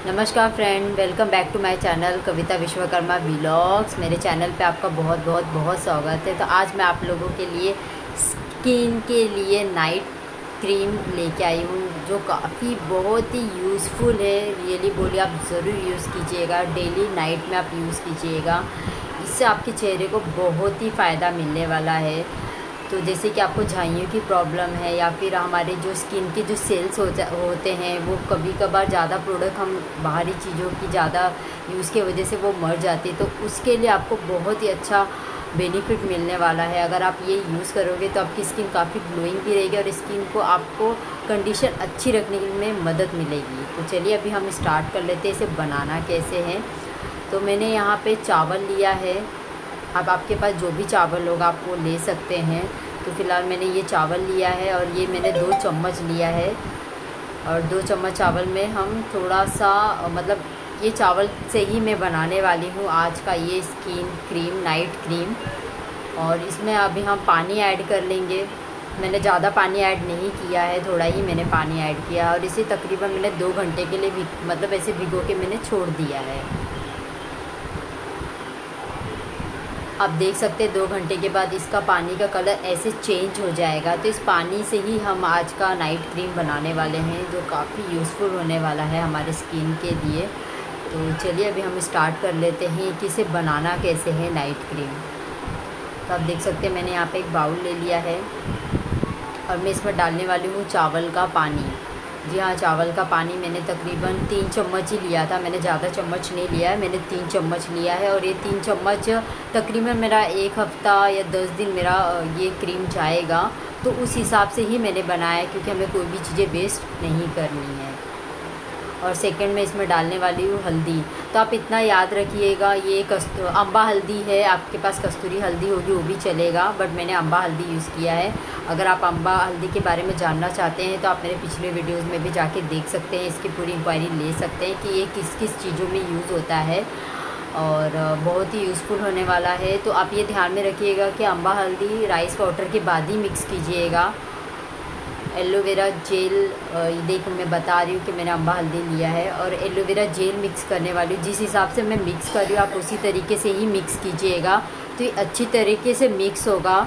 नमस्कार friend, welcome back to my channel Kavita Vishwakarma vlogs. मेरे channel पे आपका बहुत बहुत बहुत स्वागत है। तो आज मैं आप लोगों के लिए स्किन के लिए नाइट क्रीम लेके आई हूँ जो काफ़ी बहुत ही यूज़फुल है। रियली बोलिए, आप ज़रूर यूज़ कीजिएगा। डेली नाइट में आप यूज़ कीजिएगा, इससे आपके चेहरे को बहुत ही फ़ायदा मिलने वाला है। तो जैसे कि आपको झाइयों की प्रॉब्लम है या फिर हमारे जो स्किन के जो सेल्स होते हैं वो कभी कभार ज़्यादा प्रोडक्ट हम बाहरी चीज़ों की ज़्यादा यूज़ की वजह से वो मर जाती है, तो उसके लिए आपको बहुत ही अच्छा बेनिफिट मिलने वाला है। अगर आप ये यूज़ करोगे तो आपकी स्किन काफ़ी ग्लोइंग भी रहेगी और स्किन को आपको कंडीशन अच्छी रखने में मदद मिलेगी। तो चलिए अभी हम स्टार्ट कर लेते हैं इसे बनाना कैसे है। तो मैंने यहाँ पे चावल लिया है। अब आपके पास जो भी चावल होगा आप वो ले सकते हैं। तो फ़िलहाल मैंने ये चावल लिया है और ये मैंने 2 चम्मच लिया है। और 2 चम्मच चावल में हम थोड़ा सा मतलब ये चावल से ही मैं बनाने वाली हूँ आज का ये स्किन क्रीम, नाइट क्रीम। और इसमें अभी हम पानी ऐड कर लेंगे। मैंने ज़्यादा पानी ऐड नहीं किया है, थोड़ा ही मैंने पानी ऐड किया और इसे तकरीबन मैंने 2 घंटे के लिए मतलब ऐसे भिगो के मैंने छोड़ दिया है। आप देख सकते हैं 2 घंटे के बाद इसका पानी का कलर ऐसे चेंज हो जाएगा। तो इस पानी से ही हम आज का नाइट क्रीम बनाने वाले हैं जो काफ़ी यूज़फुल होने वाला है हमारे स्किन के लिए। तो चलिए अभी हम स्टार्ट कर लेते हैं कि इसे बनाना कैसे है नाइट क्रीम। तो आप देख सकते हैं मैंने यहाँ पे एक बाउल ले लिया है और मैं इसमें डालने वाली हूँ चावल का पानी। जी हाँ, चावल का पानी मैंने तकरीबन 3 चम्मच ही लिया था, मैंने ज़्यादा चम्मच नहीं लिया है, मैंने 3 चम्मच लिया है। और ये 3 चम्मच तकरीबन मेरा 1 हफ़्ता या 10 दिन मेरा ये क्रीम जाएगा। तो उस हिसाब से ही मैंने बनाया है क्योंकि हमें कोई भी चीज़ें वेस्ट नहीं करनी है। और सेकंड में इसमें डालने वाली हूँ हल्दी। तो आप इतना याद रखिएगा, ये अम्बा हल्दी है, आपके पास कस्तूरी हल्दी होगी वो भी चलेगा, बट मैंने अम्बा हल्दी यूज़ किया है। अगर आप अम्बा हल्दी के बारे में जानना चाहते हैं तो आप मेरे पिछले वीडियोस में भी जाके देख सकते हैं, इसकी पूरी इंक्वायरी ले सकते हैं कि ये किस किस चीज़ों में यूज़ होता है और बहुत ही यूज़फुल होने वाला है। तो आप ये ध्यान में रखिएगा कि अम्बा हल्दी राइस वाटर के बाद ही मिक्स कीजिएगा। एलोवेरा जेल, देखो मैं बता रही हूँ कि मैंने अम्बा हल्दी लिया है और एलोवेरा जेल मिक्स करने वाली हूँ। जिस हिसाब से मैं मिक्स कर रही हूँ आप उसी तरीके से ही मिक्स कीजिएगा, तो ये अच्छी तरीके से मिक्स होगा।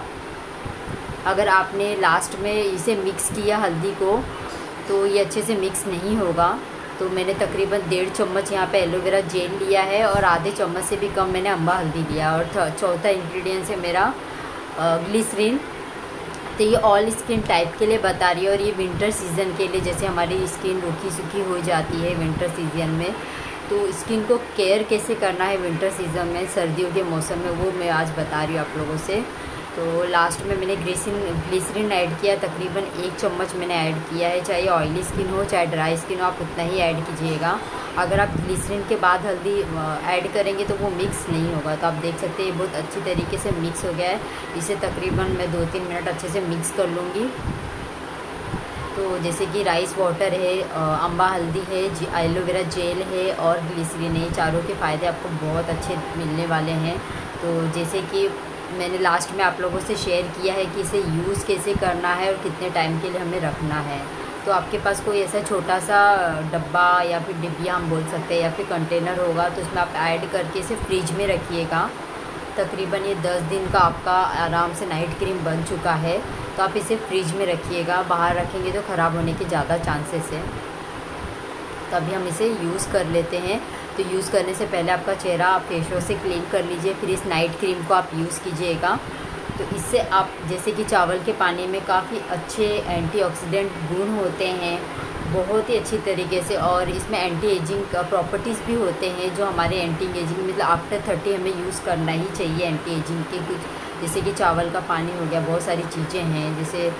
अगर आपने लास्ट में इसे मिक्स किया हल्दी को तो ये अच्छे से मिक्स नहीं होगा। तो मैंने तकरीबन 1.5 चम्मच यहाँ पे एलोवेरा जेल लिया है और आधे चम्मच से भी कम मैंने अम्बा हल्दी लिया। और चौथा इंग्रेडिएंट्स है मेरा ग्लिसरीन। तो ये ऑल स्किन टाइप के लिए बता रही है और ये विंटर सीज़न के लिए, जैसे हमारी स्किन रूखी सूखी हो जाती है विंटर सीज़न में, तो स्किन को केयर कैसे करना है विंटर सीज़न में, सर्दियों के मौसम में, वो मैं आज बता रही हूँ आप लोगों से। तो लास्ट में मैंने ग्लिसरीन ऐड किया, तकरीबन 1 चम्मच मैंने ऐड किया है। चाहे ऑयली स्किन हो चाहे ड्राई स्किन हो आप उतना ही ऐड कीजिएगा। अगर आप ग्लिसरीन के बाद हल्दी ऐड करेंगे तो वो मिक्स नहीं होगा। तो आप देख सकते हैं ये बहुत अच्छी तरीके से मिक्स हो गया है। इसे तकरीबन मैं 2-3 मिनट अच्छे से मिक्स कर लूँगी। तो जैसे कि राइस वाटर है, अम्बा हल्दी है, एलोवेरा जेल है और ग्लिसरीन है, चारों के फ़ायदे आपको बहुत अच्छे मिलने वाले हैं। तो जैसे कि मैंने लास्ट में आप लोगों से शेयर किया है कि इसे यूज़ कैसे करना है और कितने टाइम के लिए हमें रखना है। तो आपके पास कोई ऐसा छोटा सा डब्बा या फिर डिब्बिया हम बोल सकते हैं या फिर कंटेनर होगा तो उसमें आप ऐड करके इसे फ्रिज में रखिएगा। तकरीबन ये 10 दिन का आपका आराम से नाइट क्रीम बन चुका है। तो आप इसे फ्रिज में रखिएगा, बाहर रखेंगे तो ख़राब होने के ज़्यादा चांसेस है। तभी हम इसे यूज़ कर लेते हैं। तो यूज़ करने से पहले आपका चेहरा आप फेस वॉश से क्लीन कर लीजिए, फिर इस नाइट क्रीम को आप यूज़ कीजिएगा। तो इससे आप जैसे कि चावल के पानी में काफ़ी अच्छे एंटीऑक्सीडेंट गुण होते हैं बहुत ही अच्छी तरीके से, और इसमें एंटी एजिंग का प्रॉपर्टीज़ भी होते हैं जो हमारे एंटी एजिंग मतलब आफ्टर 30 हमें यूज़ करना ही चाहिए एंटी एजिंग के कुछ, जैसे कि चावल का पानी हो गया, बहुत सारी चीज़ें हैं जैसे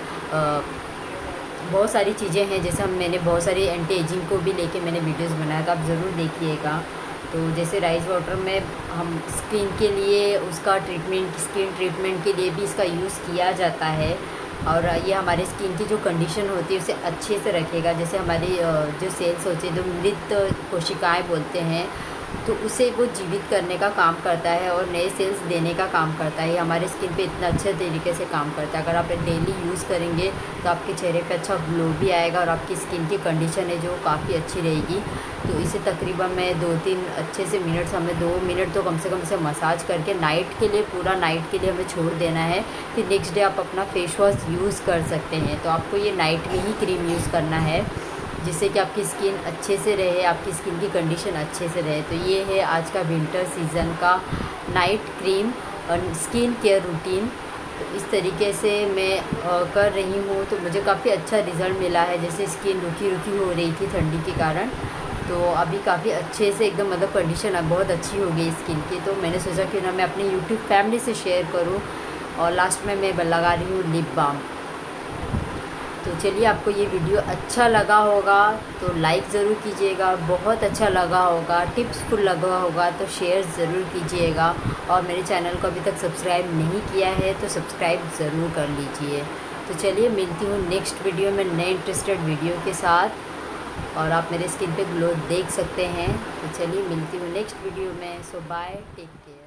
बहुत सारी चीज़ें हैं जैसे मैंने बहुत सारी एंटी एजिंग को भी लेके मैंने वीडियोस बनाया, तो आप ज़रूर देखिएगा। तो जैसे राइस वाटर में हम स्किन के लिए उसका ट्रीटमेंट, स्किन ट्रीटमेंट के लिए भी इसका यूज़ किया जाता है और ये हमारे स्किन की जो कंडीशन होती है उसे अच्छे से रखेगा। जैसे हमारी जो सेल्स होती है, जो मृत कोशिकाएँ बोलते हैं, तो उसे वो जीवित करने का काम करता है और नए सेल्स देने का काम करता है। ये हमारे स्किन पे इतना अच्छे तरीके से काम करता है। अगर आप डेली यूज़ करेंगे तो आपके चेहरे पे अच्छा ग्लो भी आएगा और आपकी स्किन की कंडीशन है जो काफ़ी अच्छी रहेगी। तो इसे तकरीबन मैं 2-3 अच्छे से मिनट्स, हमें 2 मिनट तो कम से कम इसे मसाज करके नाइट के लिए, पूरा नाइट के लिए हमें छोड़ देना है। फिर नेक्स्ट डे आप अपना फेस वॉश यूज़ कर सकते हैं। तो आपको ये नाइट में ही क्रीम यूज़ करना है जिससे कि आपकी स्किन अच्छे से रहे, आपकी स्किन की कंडीशन अच्छे से रहे। तो ये है आज का विंटर सीज़न का नाइट क्रीम और स्किन केयर रूटीन। तो इस तरीके से मैं कर रही हूँ तो मुझे काफ़ी अच्छा रिज़ल्ट मिला है। जैसे स्किन रुकी रुकी हो रही थी ठंडी के कारण, तो अभी काफ़ी अच्छे से एकदम मतलब कंडीशन अब बहुत अच्छी हो गई स्किन की। तो मैंने सोचा कि ना मैं अपनी यूट्यूब फैमिली से शेयर करूँ। और लास्ट में मैं लगा रही हूँ लिप बाम। तो चलिए, आपको ये वीडियो अच्छा लगा होगा तो लाइक ज़रूर कीजिएगा, बहुत अच्छा लगा होगा, टिप्सफुल लगा होगा तो शेयर ज़रूर कीजिएगा। और मेरे चैनल को अभी तक सब्सक्राइब नहीं किया है तो सब्सक्राइब ज़रूर कर लीजिए। तो चलिए, मिलती हूँ नेक्स्ट वीडियो में नए इंटरेस्टेड वीडियो के साथ और आप मेरे स्किन पे ग्लो देख सकते हैं। तो चलिए, मिलती हूँ नेक्स्ट वीडियो में। So bye, take care.